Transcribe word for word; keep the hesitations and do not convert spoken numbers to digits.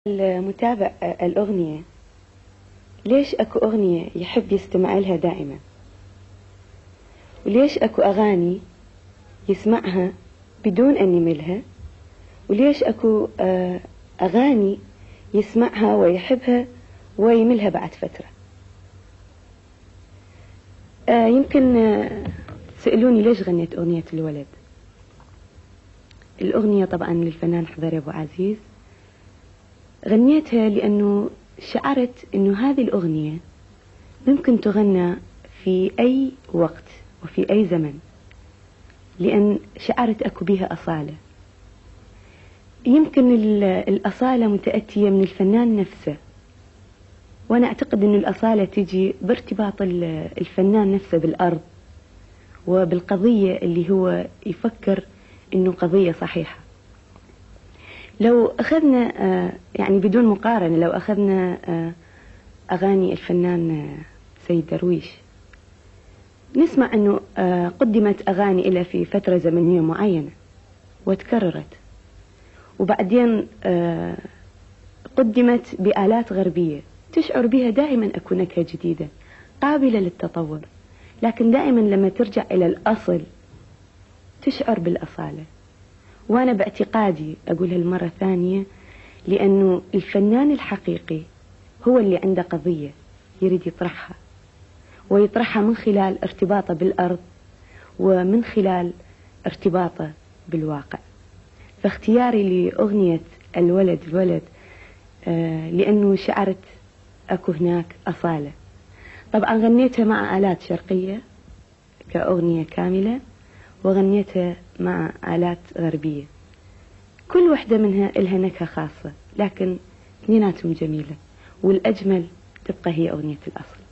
المتابع الأغنية، ليش أكو أغنية يحب يستمع لها دائما، وليش أكو أغاني يسمعها بدون أن يملها، وليش أكو أغاني يسمعها ويحبها ويملها بعد فترة. يمكن سألوني ليش غنيت أغنية الولد. الأغنية طبعا للفنان حضري أبو عزيز، غنيتها لأنه شعرت أنه هذه الأغنية ممكن تغنى في أي وقت وفي أي زمن، لأن شعرت أكو بها أصالة. يمكن الأصالة متأتية من الفنان نفسه، وأنا أعتقد أن الأصالة تجي بارتباط الفنان نفسه بالأرض وبالقضية اللي هو يفكر أنه قضية صحيحة. لو أخذنا يعني بدون مقارنة، لو أخذنا أغاني الفنان سيد درويش، نسمع أنه قدمت أغاني إلى في فترة زمنية معينة وتكررت، وبعدين قدمت بآلات غربية تشعر بها دائما أكو نكهة جديدة قابلة للتطور، لكن دائما لما ترجع إلى الأصل تشعر بالأصالة. وأنا باعتقادي أقولها المرة ثانية، لأنه الفنان الحقيقي هو اللي عنده قضية يريد يطرحها، ويطرحها من خلال ارتباطه بالأرض ومن خلال ارتباطه بالواقع. فاختياري لأغنية الولد الولد آه لأنه شعرت أكو هناك أصالة. طبعا غنيتها مع آلات شرقية كأغنية كاملة، وغنيتها مع آلات غربية، كل واحدة منها إلها نكهة خاصة، لكن اثنيناتهم جميلة، والأجمل تبقى هي أغنية الأصل.